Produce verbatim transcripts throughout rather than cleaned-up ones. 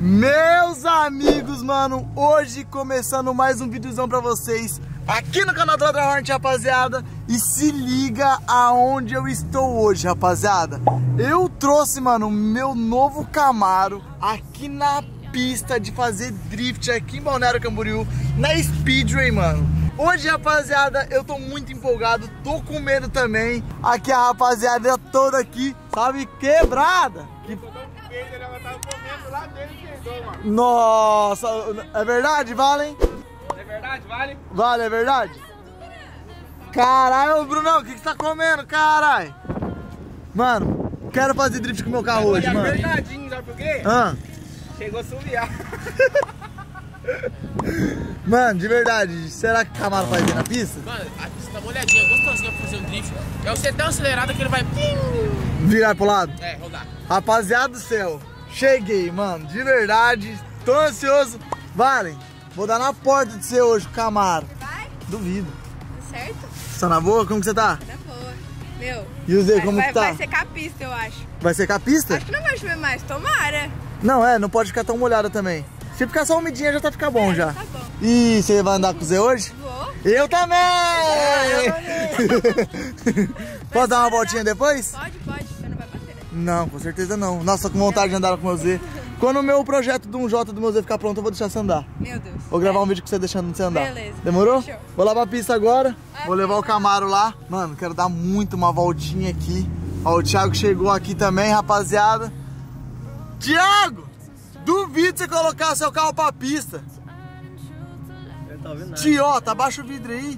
Meus amigos, mano, hoje começando mais um videozão pra vocês aqui no canal do Ladrão Hornet, rapaziada. E se liga aonde eu estou hoje, rapaziada. Eu trouxe, mano, meu novo Camaro aqui na pista de fazer drift aqui em Balneário Camboriú, na Speedway, mano. Hoje, rapaziada, eu tô muito empolgado, tô com medo também. Aqui a rapaziada toda aqui, sabe, quebrada. Que... Nossa, é verdade, Valen? É verdade, vale? Vale, é verdade? Caralho, Brunão, o que que você tá comendo, caralho? Mano, quero fazer drift com o meu carro hoje, é mano. É verdade, sabe por quê? Ah. Chegou a subiar. Mano, de verdade, será que o Camaro faz bem na pista? Mano, a pista tá molhadinha, gostosinha pra fazer um drift. É você tão acelerado que ele vai... Virar pro lado? É, rodar. Rapaziada do céu, cheguei, mano, de verdade, tô ansioso. Valen, vou dar na porta de você hoje, o Camaro. Vai? Duvido. Tá certo? Tá na boa? Como que você tá? Tá boa. Meu. E o Zé, vai, como vai, que tá? Vai ser capista, eu acho. Vai ser capista? Acho que não vai chover mais, tomara. Não, é, não pode ficar tão molhada também. Se ficar só umidinha já tá ficar bom, é, já. Tá bom. E você vai andar com o Zé hoje? Vou. Eu também! É, eu também. Posso dar uma voltinha depois? Pode, pode, você não vai bater. Não, com certeza não. Nossa, tô com vontade de andar com o meu Zé. Quando o meu projeto do um J do meu Zé ficar pronto, eu vou deixar você andar. Meu Deus. Vou gravar é. um vídeo com você deixando você andar. Beleza. Demorou? Fechou. Vou lá pra pista agora. Ah, vou levar o Camaro lá. Mano, quero dar muito uma voltinha aqui. Ó, o Thiago chegou aqui também, rapaziada. Thiago! Duvido você colocar seu carro pra pista. Eu tô ouvindo nada. Tiota, abaixa o vidro aí.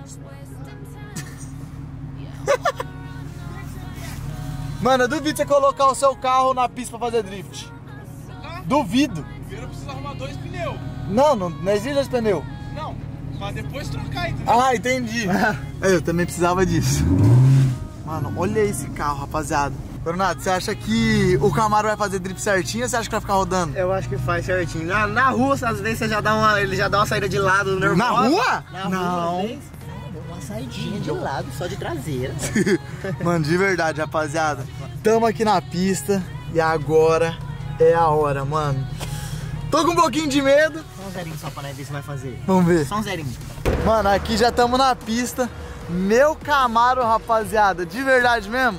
Mano, eu duvido você colocar o seu carro na pista pra fazer drift. Duvido. Primeiro eu preciso arrumar dois pneus. Não, não, não exige dois pneus. Não, mas depois trocar, entendeu? Ah, entendi. Eu também precisava disso. Mano, olha esse carro, rapaziada. Renato, você acha que o Camaro vai fazer drift certinho ou você acha que vai ficar rodando? Eu acho que faz certinho. Na, na rua, às vezes você já dá uma, ele já dá uma saída de lado normal. Na rua? Na Não. rua, às vezes, uma saidinha de lado, só de traseira. Mano, de verdade, rapaziada. Tamo aqui na pista e agora é a hora, mano. Tô com um pouquinho de medo. Só um zerinho só pra nós ver se vai fazer. Vamos ver. Só um zerinho. Mano, aqui já estamos na pista. Meu Camaro, rapaziada, de verdade mesmo,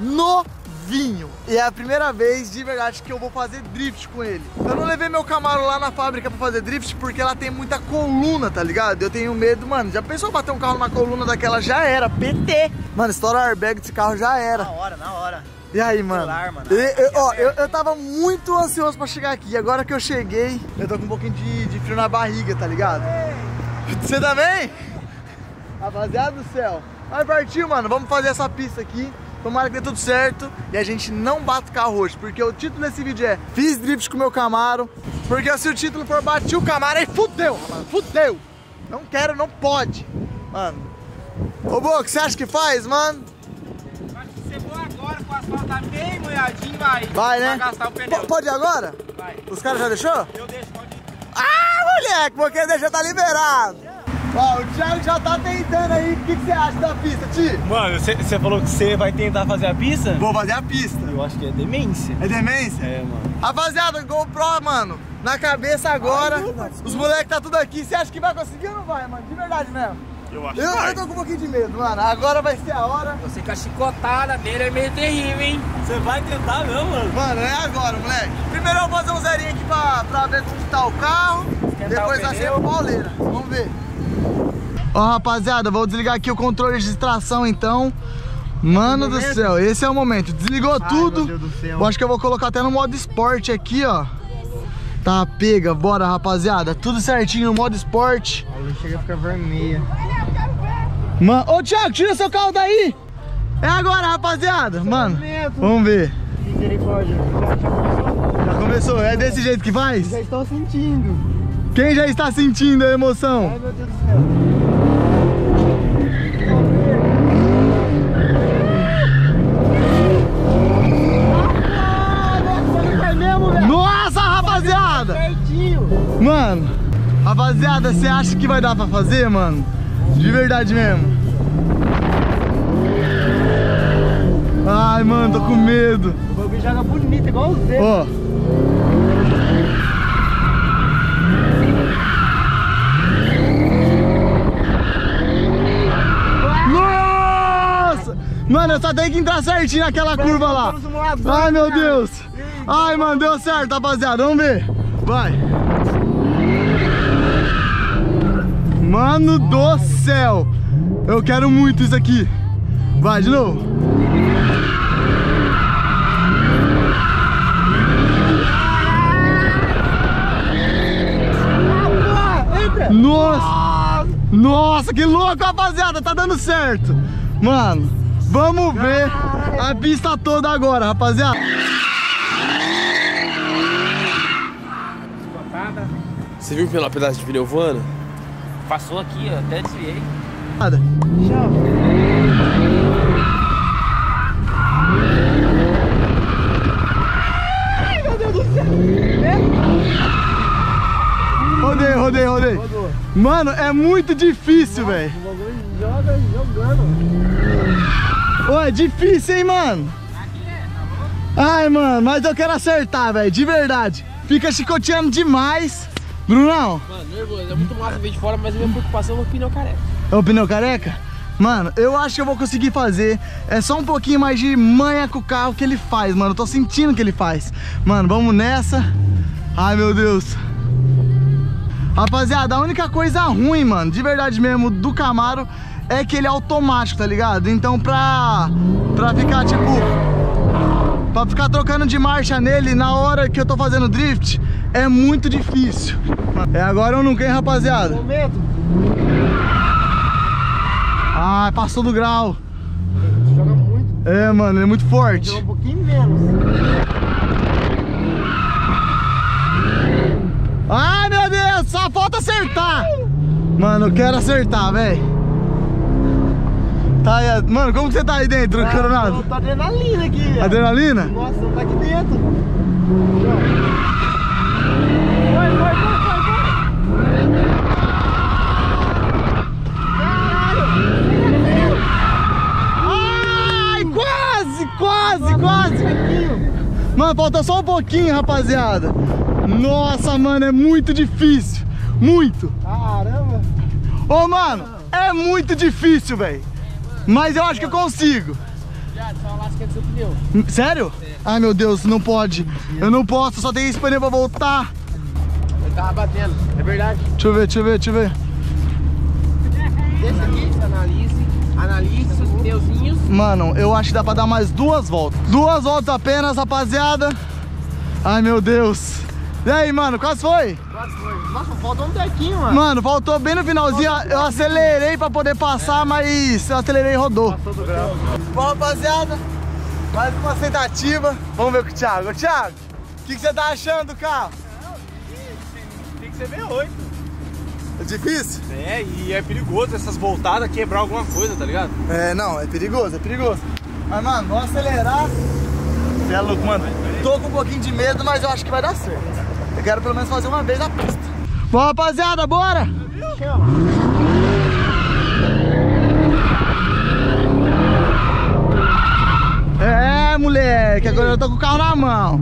novinho. E é a primeira vez, de verdade, que eu vou fazer drift com ele. Eu não levei meu Camaro lá na fábrica pra fazer drift porque ela tem muita coluna, tá ligado? Eu tenho medo, mano. Já pensou bater um carro numa coluna daquela? Já era, P T. Mano, estoura o airbag desse carro, já era. Na hora, na hora. E aí, mano? Celular, mano. E, eu, ó, eu, eu tava muito ansioso pra chegar aqui. Agora que eu cheguei, eu tô com um pouquinho de, de frio na barriga, tá ligado? Você também? Rapaziada do céu. Vai partir, mano. Vamos fazer essa pista aqui. Tomara que dê tudo certo e a gente não bata o carro hoje. Porque o título desse vídeo é Fiz drift com o meu Camaro. Porque se o título for bati o Camaro, aí fudeu, mano. Fudeu. Não quero, não pode. Mano. Ô, Boca, você acha que faz, mano? Acho que chegou agora com o asfalto tá bem molhadinho, vai. Vai, né? Vai gastar o pneu. P pode ir agora? Vai. Os caras já deixou? Eu deixo, pode ir. Ah, moleque, porque deixa tá liberado. Ó, o Thiago já tá tentando aí. O que você acha da pista, Ti? Mano, você falou que você vai tentar fazer a pista? Vou fazer a pista. Eu acho que é demência. É demência? É, mano. Rapaziada, GoPro, mano, na cabeça agora. Os moleques tá tudo aqui. Você acha que vai conseguir ou não vai, mano? De verdade mesmo. Eu acho Eu, que vai. eu tô com um pouquinho de medo, mano. Agora vai ser a hora. Você com a chicotada dele é meio terrível, hein? Você vai tentar não, mano? Mano, é agora, moleque. Primeiro eu vou fazer um zerinho aqui pra, pra ver como tá o carro. Esquentar Depois o vai ser pneu. a pauleira. Vamos ver. Ó, rapaziada, vou desligar aqui o controle de distração, então. Mano do céu, esse é o momento. Desligou tudo. meu Deus do céu. Eu acho que eu vou colocar até no modo esporte aqui, ó. Tá, pega. Bora, rapaziada. Tudo certinho no modo esporte. A luz chega a ficar vermelha. Mano, ô Thiago, tira seu carro daí. É agora, rapaziada. Mano, vamos ver. Misericórdia. Já começou, é desse jeito que faz? Já estou sentindo. Quem já está sentindo a emoção? Ai, meu Deus do céu. Nossa, rapaziada! Certinho. Mano, rapaziada, você acha que vai dar pra fazer, mano? De verdade mesmo. Ai, mano, tô com medo. O bagulho joga bonito, igual o Zé. Ó. Mano, eu só tenho que entrar certinho naquela curva lá. Ai, meu Deus. Ai, mano, deu certo, rapaziada. Vamos ver. Vai. Mano do céu. Eu quero muito isso aqui. Vai, de novo. Nossa. Nossa, que louco, rapaziada. Tá dando certo. Mano, vamos ver a pista toda agora, rapaziada. Você viu pelo pedaço de pneu voando? Passou aqui, ó, até desviei. Nada. Ai, meu Deus do céu. Rodei, rodei, rodei. Rodou. Mano, é muito difícil, velho. O bagulho joga jogando. Ô, é difícil, hein, mano? Ai, mano, mas eu quero acertar, velho, de verdade. Fica chicoteando demais. Brunão. Mano, nervoso, é muito massa ver de fora, mas a minha preocupação é o pneu careca. É o pneu careca? Mano, eu acho que eu vou conseguir fazer. É só um pouquinho mais de manha com o carro que ele faz, mano. Eu tô sentindo que ele faz. Mano, vamos nessa. Ai, meu Deus. Rapaziada, a única coisa ruim, mano, de verdade mesmo, do Camaro é que ele é automático, tá ligado? Então pra, pra ficar, tipo, pra ficar trocando de marcha nele na hora que eu tô fazendo drift, é muito difícil. É agora ou nunca, hein, rapaziada? Momento. Ah, passou do grau. Joga muito. É, mano, ele é muito forte. Joga um pouquinho menos. Ai, meu Deus, só falta acertar. Mano, eu quero acertar, velho. Tá aí, mano, como que você tá aí dentro, Ah, Coronado? Tá adrenalina aqui, velho. Adrenalina? Nossa, tá aqui dentro. Vai, vai, vai, vai, vai. Ai, quase, quase, quase. Mano, falta só um pouquinho, rapaziada. Nossa, mano, é muito difícil. Muito. Caramba. Ô, mano, é muito difícil, velho. Mas eu acho que eu consigo. Já, só lasca do seu pneu. Sério? Ai, meu Deus, não pode. Eu não posso, só tenho esse pneu pra voltar. Ele tava batendo, é verdade. Deixa eu ver, deixa eu ver, deixa eu ver. Desce aqui, analise, analise seus pneuzinhos. Mano, eu acho que dá pra dar mais duas voltas. Duas voltas apenas, rapaziada. Ai, meu Deus. E aí, mano, quase foi? Quase foi. Nossa, falta um tequinho, mano. Mano, faltou bem no finalzinho. Eu acelerei pra poder passar, mas eu acelerei e rodou. Passou do grau. Bom, rapaziada, mais uma tentativa. Vamos ver com o Thiago. Ô, Thiago, o que, que você tá achando do carro? Tem que ser V oito. É difícil? É, e é perigoso essas voltadas quebrar alguma coisa, tá ligado? É, não, é perigoso, é perigoso. Mas, mano, vamos acelerar. Você é louco, mano. Tô com um pouquinho de medo, mas eu acho que vai dar certo. Eu quero pelo menos fazer uma vez na pista. Bom, rapaziada, bora! É, moleque, agora eu tô com o carro na mão.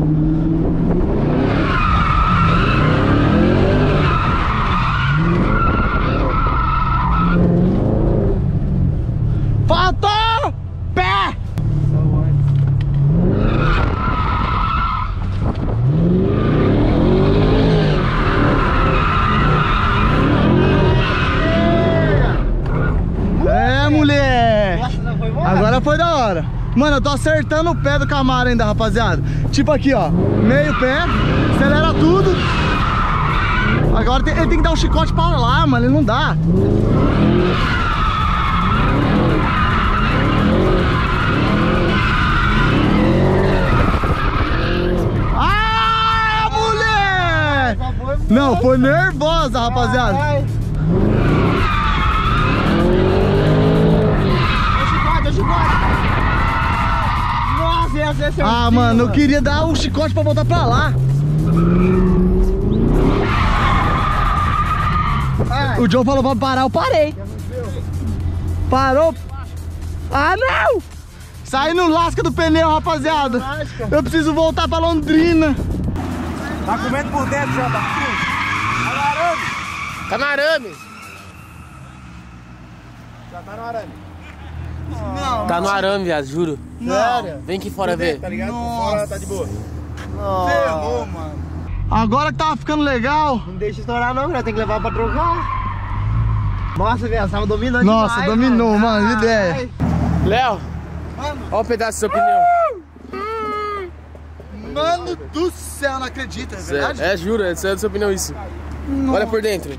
Faltou! Pé! É, moleque! Agora foi da hora. Mano, eu tô acertando o pé do Camaro ainda, rapaziada. Tipo aqui, ó, meio pé, acelera tudo. Agora tem, ele tem que dar um chicote pra lá, mano, ele não dá. Ah, moleque! Não, foi nervosa, rapaziada. Ah, mano, eu queria dar um chicote pra voltar pra lá. Ai. O Joe falou pra parar, eu parei. Parou. Ah, não! Sai no lasca do pneu, rapaziada. Eu preciso voltar pra Londrina. Tá comendo por dentro, já tá Tá no arame. Tá no arame. Já tá no arame. Não, Tá no arame, viado, juro. Sério? Vem aqui fora ver. Tá ligado? Nossa. Fora tá de boa. Ferrou, mano. Agora que tava ficando legal. Não deixa estourar não, né? Tem que levar pra trocar. Nossa, velho, tava dominando Nossa, demais, dominou, mano, Ai. ideia. Léo, olha o pedaço do seu pneu. Mano do céu, não acredito, é verdade? É, juro, é do seu pneu isso. Nossa. Olha por dentro.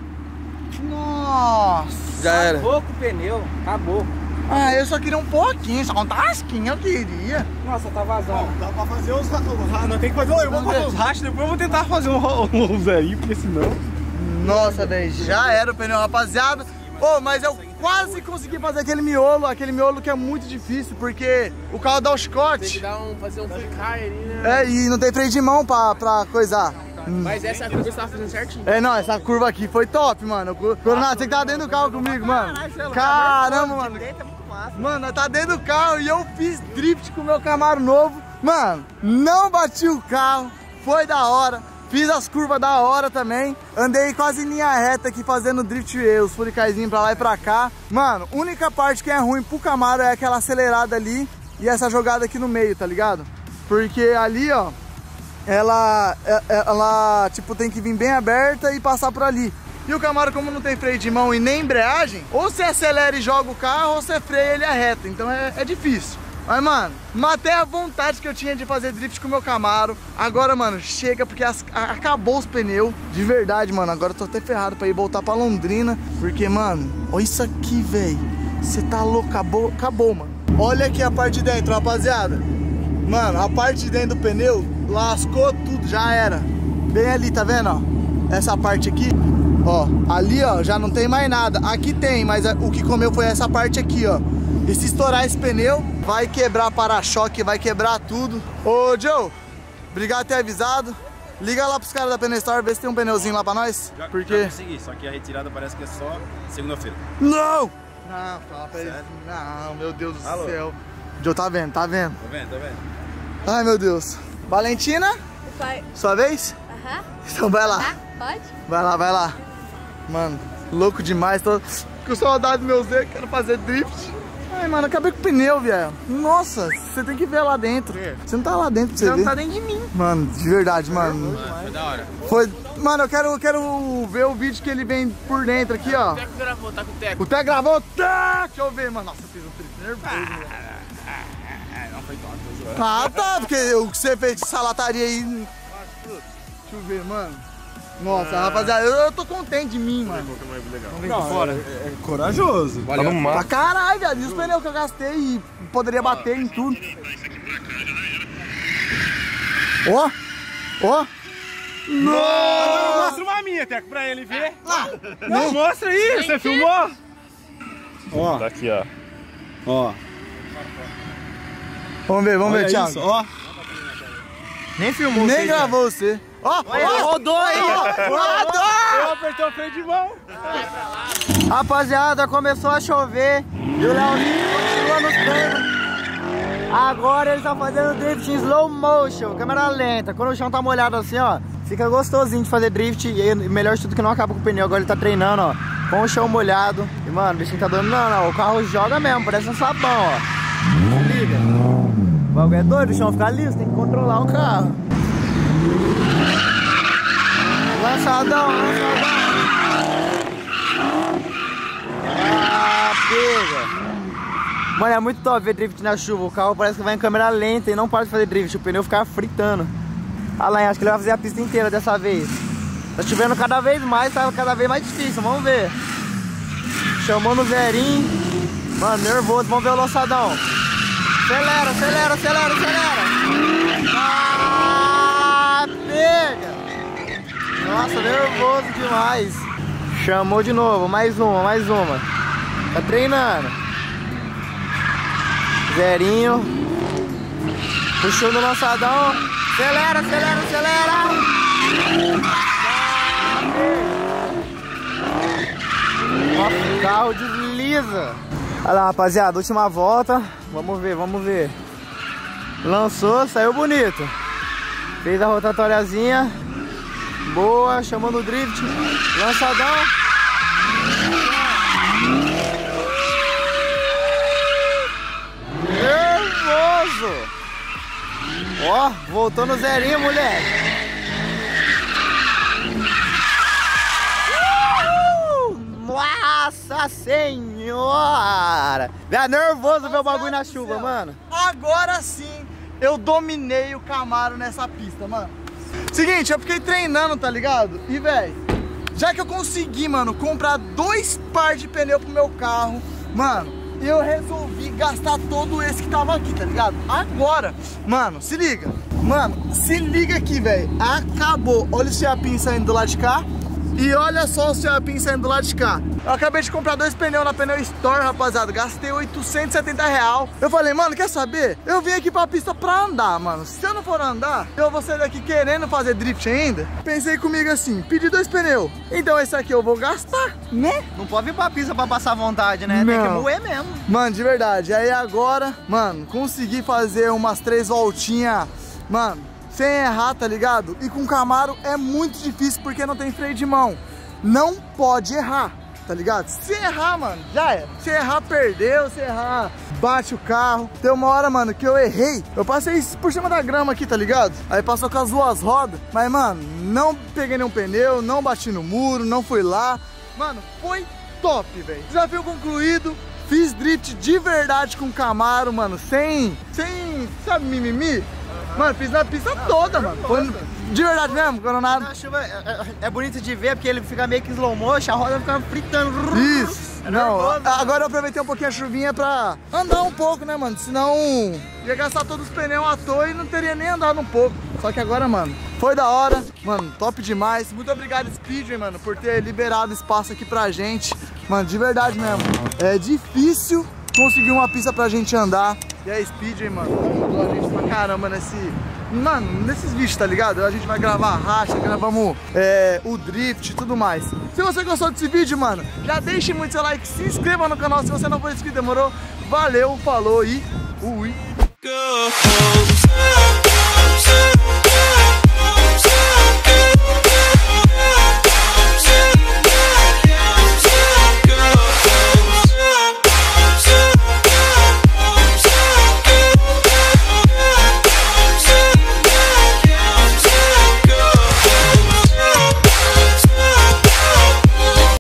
Nossa. Já era. Acabou com o pneu, acabou. Ah, eu só queria um pouquinho, só um tasquinho eu queria. Nossa, tá vazando. Dá pra fazer os rachos. Não tem que fazer. Eu vou fazer os rachos, depois eu vou tentar fazer um, um zerinho, porque senão. Nossa, velho, já era o pneu, rapaziada. Ô, oh, mas eu quase consegui fazer aquele miolo, aquele miolo que é muito difícil, porque o carro dá o chicote. Tem que dar um, fazer um free car ali, né? É, e não tem freio de mão pra, pra coisar. Mas essa curva você tava fazendo certinho. É, não, essa curva aqui foi top, mano. Coronado, você que tá dentro do carro comigo, mano. Caramba, mano. Mano, nós tá dentro do carro e eu fiz drift com o meu Camaro novo. Mano, não bati o carro, foi da hora. Fiz as curvas da hora também. Andei quase em linha reta aqui fazendo drift, os furicaizinhos pra lá e pra cá. Mano, única parte que é ruim pro Camaro é aquela acelerada ali e essa jogada aqui no meio, tá ligado? Porque ali, ó, ela, ela tipo, tem que vir bem aberta e passar por ali. E o Camaro, como não tem freio de mão e nem embreagem, ou você acelera e joga o carro, ou você freia e ele arreta. Então é, é difícil. Mas, mano, matei a vontade que eu tinha de fazer drift com o meu Camaro. Agora, mano, chega porque as, a, acabou os pneus. De verdade, mano, agora eu tô até ferrado pra ir voltar pra Londrina. Porque, mano, olha isso aqui, velho. Você tá louco, acabou, acabou, mano. Olha aqui a parte de dentro, rapaziada. Mano, a parte de dentro do pneu lascou tudo, já era. Bem ali, tá vendo, ó? Essa parte aqui, ó, ali, ó, já não tem mais nada. Aqui tem, mas o que comeu foi essa parte aqui, ó. E se estourar esse pneu, vai quebrar para-choque, vai quebrar tudo. Ô, Joe, obrigado por ter avisado. Liga lá pros caras da Pneu Store, vê se tem um pneuzinho lá pra nós. Já, porque... já consegui, só que a retirada parece que é só segunda-feira. Não! Não, fala pra ele. Não, meu Deus do Alô? céu. Joe, tá vendo, tá vendo? Tá vendo, tá vendo? Ai, meu Deus. Valentina, Vai. sua vez? Aham. Então vai lá. Tá? Pode? Vai lá, vai lá. Mano, louco demais. Tô com saudade do meu Zé, quero fazer drift. Ai, mano, acabei com o pneu, velho. Nossa, você tem que ver lá dentro. Você não tá lá dentro pra você Você ver. não tá dentro de mim. Mano, de verdade, mano. Foi da hora. Foi... Mano, eu quero, eu quero ver o vídeo que ele vem por dentro aqui, ó. O Teco gravou, tá com o Teco. O Té gravou. Tá! Deixa eu ver, mano. Nossa, eu fiz um trip nervoso, mano. Não foi tonto. Ah, tá, porque o que você fez de salataria aí... Deixa eu ver, mano. Nossa, rapaziada, eu, eu tô contente de mim, mano. Vamos ver de fora. É, é corajoso. Tá no Pra caralho, velho. E os pneus que eu gastei e poderia bater em tudo. Ó, ó. Não! Mostra uma minha, Teco, pra ele ver. Não, mostra aí, você filmou? Ó. Tá aqui, ó. Ó. Vamos ver, vamos Olha ver, Thiago. isso, ó. Nem filmou. Nem você, gravou você. Ó, ó, Rodou aí, rodou! Eu apertei o freio de mão. Rapaziada, começou a chover e o Leozinho continua nos treinos. Agora ele tá fazendo drift em slow motion, câmera lenta. Quando o chão tá molhado assim, ó, fica gostosinho de fazer drift. E melhor de tudo que não acaba com o pneu. Agora ele tá treinando, ó, com o chão molhado. E mano, o bichinho tá dando, não, não, o carro joga mesmo, parece um sabão, ó. Se liga. O bagulho é doido, o chão fica liso, tem que controlar o carro. Lançadão, lançadão. Ah, pega. Mano, é muito top ver drift na chuva. O carro parece que vai em câmera lenta e não para de fazer drift. O pneu fica fritando. Ah lá, acho que ele vai fazer a pista inteira dessa vez. Tá chovendo cada vez mais, tá cada vez mais difícil. Vamos ver. Chamou no zerinho. Mano, nervoso. Vamos ver o lançadão. Acelera, acelera, acelera, acelera. Ah, pega. Nossa, nervoso demais. Chamou de novo, mais uma, mais uma. Tá treinando. Zerinho. Puxou no lançadão. Acelera, acelera, acelera. Nossa, o carro desliza. Olha lá, rapaziada, última volta. Vamos ver, vamos ver. Lançou, saiu bonito. Fez a rotatóriazinha. Boa, chamando o drift. Lançadão. Ó, voltou no zerinho, moleque. Nossa senhora! É nervoso ver o bagulho na chuva, mano. Agora sim, eu dominei o Camaro nessa pista, mano. Seguinte, eu fiquei treinando, tá ligado? E, velho, já que eu consegui, mano, comprar dois pares de pneu pro meu carro, mano, eu resolvi gastar todo esse que tava aqui, tá ligado? Agora, mano, se liga. Mano, se liga aqui, velho. Acabou. Olha o fiapinho saindo do lado de cá. E olha só o fiapinho saindo do lado de cá. Eu acabei de comprar dois pneus na Pneu Store, rapaziada. Gastei oitocentos e setenta reais. Eu falei, mano, quer saber? Eu vim aqui pra pista pra andar, mano. Se eu não for andar, eu vou sair daqui querendo fazer drift ainda. Pensei comigo assim, pedi dois pneus. Então esse aqui eu vou gastar, né? Não pode vir pra pista pra passar vontade, né? Não. Tem que moer mesmo. Mano, de verdade. Aí agora, mano, consegui fazer umas três voltinhas, mano, sem errar, tá ligado? E com o Camaro é muito difícil porque não tem freio de mão. Não pode errar, tá ligado? Se errar, mano, já é. Se errar, perdeu. Se errar, bate o carro. Tem uma hora, mano, que eu errei. Eu passei por cima da grama aqui, tá ligado? Aí passou com as duas rodas. Mas, mano, não peguei nenhum pneu, não bati no muro, não fui lá. Mano, foi top, velho. Desafio concluído. Fiz drift de verdade com o Camaro, mano. Sem, sem, sabe, mimimi? Mano, fiz na pista toda, mano. Foi de verdade mesmo, quando nada. Na chuva é, é, é bonito de ver, porque ele fica meio que slow motion, a roda fica fritando. Isso. É não, nervoso, agora eu aproveitei um pouquinho a chuvinha pra andar um pouco, né, mano? Senão ia gastar todos os pneus à toa e não teria nem andado um pouco. Só que agora, mano, foi da hora. Mano, top demais. Muito obrigado, Speedway, mano, por ter liberado espaço aqui pra gente. Mano, de verdade mesmo. É difícil conseguir uma pista pra gente andar. E a Speedway, mano, ajudou a gente pra caramba nesse... Mano, nesses vídeos, tá ligado? A gente vai gravar a racha, gravamos é, o drift e tudo mais. Se você gostou desse vídeo, mano, já deixe muito seu like, se inscreva no canal se você não for inscrito, demorou? Valeu, falou e fui!